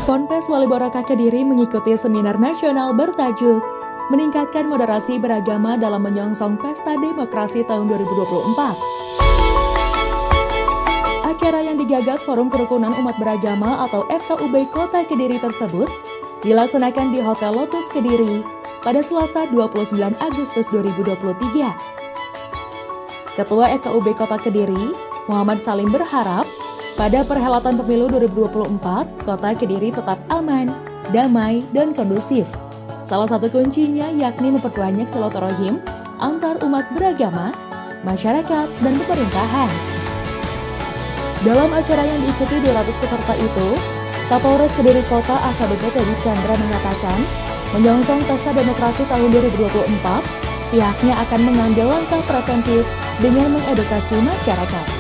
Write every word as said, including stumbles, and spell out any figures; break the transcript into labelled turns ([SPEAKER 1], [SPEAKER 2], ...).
[SPEAKER 1] Ponpes Wali Boraka Kediri mengikuti seminar nasional bertajuk Meningkatkan Moderasi Beragama dalam Menyongsong Pesta Demokrasi tahun dua ribu dua puluh empat. Acara yang digagas Forum Kerukunan Umat Beragama atau F K U B Kota Kediri tersebut dilaksanakan di Hotel Lotus Kediri pada Selasa dua puluh sembilan Agustus dua ribu dua puluh tiga. Ketua F K U B Kota Kediri, Muhammad Salim berharap pada perhelatan pemilu dua ribu dua puluh empat, Kota Kediri tetap aman, damai, dan kondusif. Salah satu kuncinya yakni memperbanyak silaturahim antar umat beragama, masyarakat, dan pemerintahan. Dalam acara yang diikuti dua ratus peserta itu, Kapolres Kediri Kota A K B P Teddy Chandra mengatakan, menyongsong Pesta Demokrasi tahun dua ribu dua puluh empat, pihaknya akan mengambil langkah preventif dengan mengedukasi masyarakat.